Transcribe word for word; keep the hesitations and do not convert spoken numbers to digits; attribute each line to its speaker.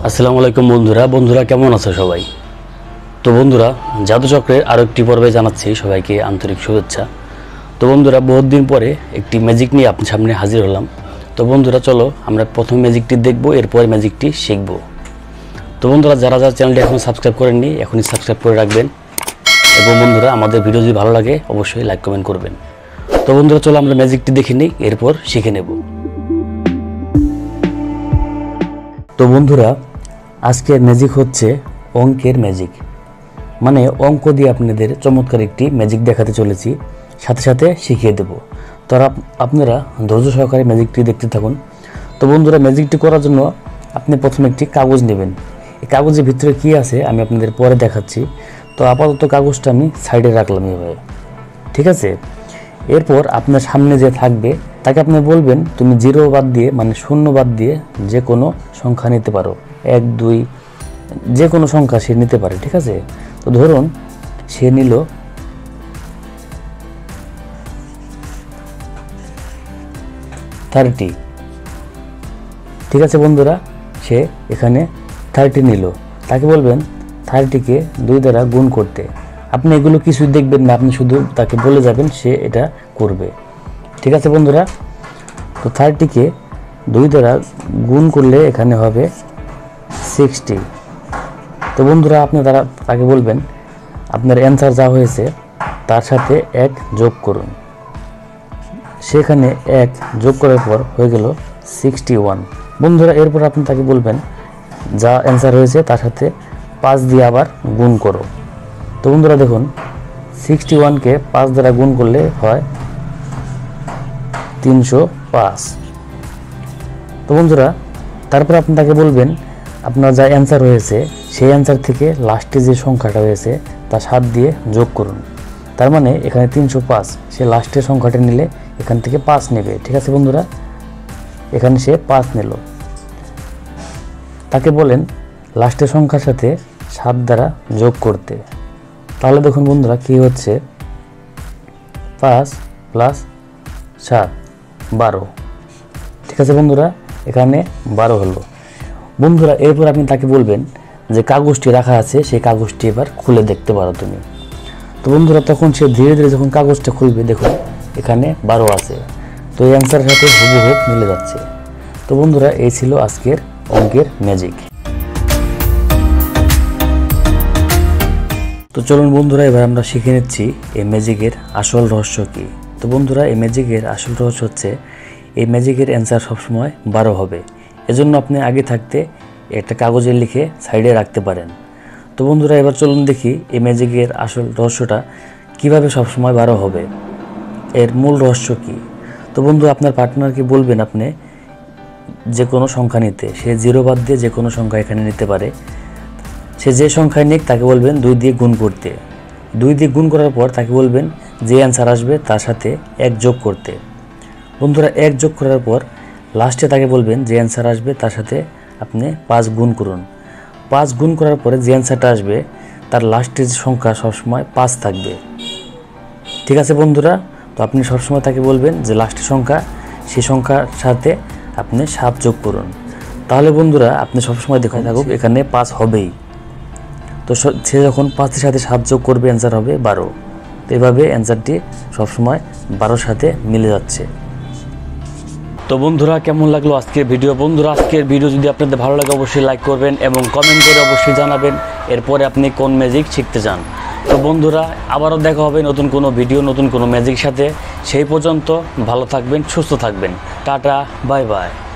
Speaker 1: আসসালামু আলাইকুম বন্ধুরা বন্ধুরা কেমন আছো সবাই। তো বন্ধুরা জাদুচক্রের আরও একটি পর্বে জানাচ্ছি সবাইকে আন্তরিক শুভেচ্ছা। তো বন্ধুরা বহুত দিন পরে একটি ম্যাজিক নিয়ে আপনার সামনে হাজির হলাম। তো বন্ধুরা চলো আমরা প্রথম ম্যাজিকটি দেখব, এরপর ম্যাজিকটি শিখব। তো বন্ধুরা যারা যারা চ্যানেলটি এখন সাবস্ক্রাইব করেননি এখনই সাবস্ক্রাইব করে রাখবেন, এবং বন্ধুরা আমাদের ভিডিও যদি ভালো লাগে অবশ্যই লাইক কমেন্ট করবেন। তো বন্ধুরা চলো আমরা ম্যাজিকটি দেখে নিই, এরপর শিখে নেব। তো বন্ধুরা আজকের ম্যাজিক হচ্ছে অঙ্কের ম্যাজিক, মানে অঙ্ক দিয়ে আপনাদের চমৎকার একটি ম্যাজিক দেখাতে চলেছি, সাথে সাথে শিখিয়ে দেব। তো আপনারা ধৈর্য সহকারে ম্যাজিকটি দেখতে থাকুন। তো বন্ধুরা ম্যাজিকটি করার জন্য আপনি প্রথমে একটি কাগজ নেবেন। এই কাগজের ভিতরে কি আছে আমি আপনাদের পরে দেখাচ্ছি। তো আপাতত কাগজটা আমি সাইডে রাখলাম এভাবে, ঠিক আছে। এরপর আপনার সামনে যে থাকবে তাকে আপনি বলবেন তুমি জিরো বাদ দিয়ে, মানে শূন্য বাদ দিয়ে যে কোনো সংখ্যা নিতে পারো, এক দুই যে কোনো সংখ্যা সে নিতে পারে, ঠিক আছে। তো ধরুন সে নিল থার্টি, ঠিক আছে বন্ধুরা, সে এখানে থার্টি নিল। তাকে বলবেন থার্টিকে দুই দ্বারা গুণ করতে। আপনি এগুলো কিছুই দেখবেন না, আপনি শুধু তাকে বলে যাবেন, সে এটা করবে, ঠিক আছে বন্ধুরা। তো থার্টিকে দুই দ্বারা গুণ করলে এখানে হবে সিক্সটি। তো বন্ধুরা আপনি তারা তাকে বলবেন আপনার অ্যান্সার যা হয়েছে তার সাথে এক যোগ করুন। সেখানে এক যোগ করার পর হয়ে গেল সিক্সটি ওয়ান। বন্ধুরা এরপর আপনি তাকে বলবেন যা অ্যান্সার হয়েছে তার সাথে পাঁচ দিয়ে আবার গুণ করো। তো বন্ধুরা দেখুন সিক্সটি ওয়ানকে পাঁচ দ্বারা গুণ করলে হয় তিনশো পাঁচ। তো বন্ধুরা তারপর আপনি তাকে বলবেন আপনার যা অ্যান্সার হয়েছে সেই অ্যান্সার থেকে লাস্টে যে সংখ্যাটা হয়েছে তা সাত দিয়ে যোগ করুন। তার মানে এখানে তিনশো পাঁচ, সে লাস্টের সংখ্যাটা নিলে এখান থেকে পাঁচ নেবে, ঠিক আছে বন্ধুরা। এখানে সে পাঁচ নিল। তাকে বলেন লাস্টের সংখ্যার সাথে সাত দ্বারা যোগ করতে। তাহলে দেখুন বন্ধুরা কি হচ্ছে, পাঁচ প্লাস সাত বারো, ঠিক আছে বন্ধুরা, এখানে বারো হলো। বন্ধুরা এরপর আপনি তাকে বলবেন যে কাগজটি রাখা আছে সেই কাগজটি এবার খুলে দেখতে পারো তুমি। তো বন্ধুরা তখন সে ধীরে ধীরে যখন কাগজটা খুলবে দেখুন এখানে বারো আছে। তো এই অ্যান্সারের সাথে হুবহু মিলে যাচ্ছে। তো বন্ধুরা এই ছিল আজকের অঙ্কের ম্যাজিক। তো চলুন বন্ধুরা এবার আমরা শিখে নিচ্ছি এই ম্যাজিকের আসল রহস্য কী। তো বন্ধুরা এই ম্যাজিকের আসল রহস্য হচ্ছে এই ম্যাজিকের অ্যান্সার সবসময় বারো হবে। এজন্য আপনি আগে থাকতে একটা কাগজে লিখে সাইডে রাখতে পারেন। তো বন্ধুরা এবার চলুন দেখি এই ম্যাজিকের আসল রহস্যটা কিভাবে সবসময় বারো হবে, এর মূল রহস্য কী। তো বন্ধু আপনার পার্টনারকে বলবেন আপনি যে কোনো সংখ্যা নিতে, সে জিরো বাদ দিয়ে যে কোনো সংখ্যা এখানে নিতে পারে। সে যে সংখ্যায় নিক তাকে বলবেন দুই দিয়ে গুণ করতে। দুই দিয়ে গুণ করার পর তাকে বলবেন যে অ্যান্সার আসবে তার সাথে এক যোগ করতে। বন্ধুরা এক যোগ করার পর লাস্টে তাকে বলবেন যে অ্যান্সার আসবে তার সাথে আপনি পাঁচ গুণ করুন। পাঁচ গুণ করার পরে যে অ্যান্সারটা আসবে তার লাস্টের সংখ্যা সবসময় পাঁচ থাকবে, ঠিক আছে বন্ধুরা। তো আপনি সবসময় তাকে বলবেন যে লাস্টের সংখ্যা সেই সংখ্যার সাথে আপনি সাত যোগ করুন। তাহলে বন্ধুরা আপনি সবসময় দেখা থাকুক এখানে পাঁচ হবেই। তো সে যখন পাঁচের সাথে সাত যোগ করবে অ্যান্সার হবে বারো। তো এভাবে অ্যান্সারটি সবসময় বারোর সাথে মিলে যাচ্ছে। তো বন্ধুরা কেমন লাগলো আজকের ভিডিও। বন্ধুরা আজকের ভিডিও যদি আপনাদের ভালো লাগে অবশ্যই লাইক করবেন এবং কমেন্ট করে অবশ্যই জানাবেন এরপরে আপনি কোন ম্যাজিক শিখতে চান। তো বন্ধুরা আবারও দেখা হবে নতুন কোনো ভিডিও নতুন কোনো ম্যাজিক সাথে। সেই পর্যন্ত ভালো থাকবেন, সুস্থ থাকবেন। Tata, bye by.